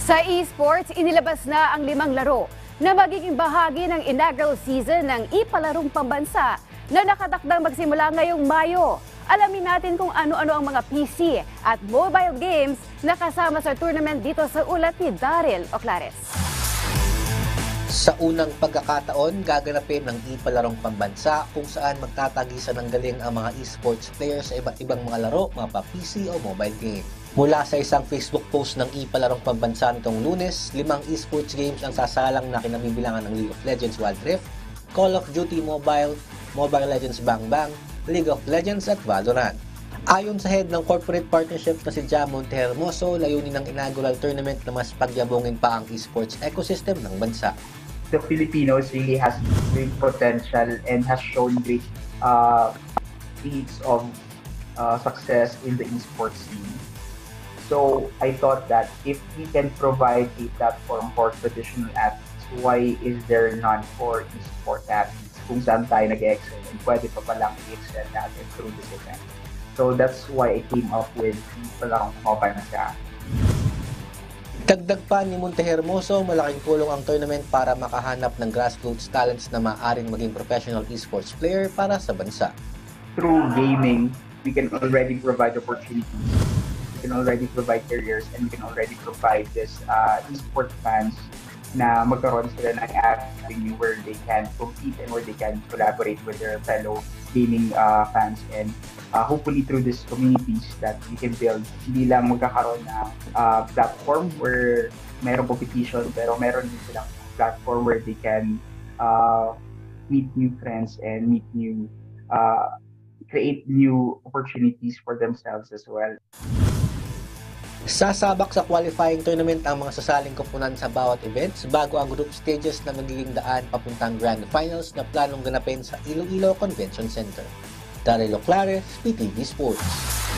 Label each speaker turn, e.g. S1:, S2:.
S1: Sa esports, inilabas na ang 5 laro na magiging bahagi ng inaugural season ng ipalarong pambansa na nakatakdang magsimula ngayong Mayo. Alamin natin kung ano-ano ang mga PC at mobile games na kasama sa tournament dito sa ulat ni Daryl Oclares.
S2: Sa unang pagkakataon, gaganapin ng ipalarong pambansa kung saan magtatagisan ng galing ang mga esports players sa iba't ibang mga laro, mga PC o mobile game. Mula sa isang Facebook post ng ipalarong pambansa nitong Lunes, 5 esports games ang sasalang na kinabibilangan ng League of Legends Wild Rift, Call of Duty Mobile, Mobile Legends Bang Bang, League of Legends at Valorant. Ayon sa head ng corporate partnership na si Jamon Hermoso, layunin ng inaugural tournament na mas pagyabungin pa ang esports ecosystem ng bansa.
S3: The Filipinos really has great potential and has shown great feats of success in the esports scene. So I thought that if we can provide a platform for traditional athletes, why is there none for esports athletes kung saan tayo nag-excel and pwede pa palang i-excel natin through this event. So that's why I came up with Palarong Pambansa.
S2: Dagdag pa ni Montehermoso, malaking tulong ang tournament para makahanap ng grassroots talents na maaaring maging professional esports player para sa bansa.
S3: Through gaming, we can already provide opportunities. We can already provide careers and we can already provide this esports fans na magkaroon sila ng avenue where they can compete and where they can collaborate with their fellow gaming fans, and hopefully through these communities that we can build, hindi lang magkakaroon ng platform where mayroong competition, pero meron din silang platform where they can meet new friends and meet new create new opportunities for themselves as well.
S2: Sasabak sa qualifying tournament ang mga sasaling koponan sa bawat events bago ang group stages na magiging daan papuntang Grand Finals na planong ganapin sa Iloilo Convention Center. Daryl Oclares, PTV Sports.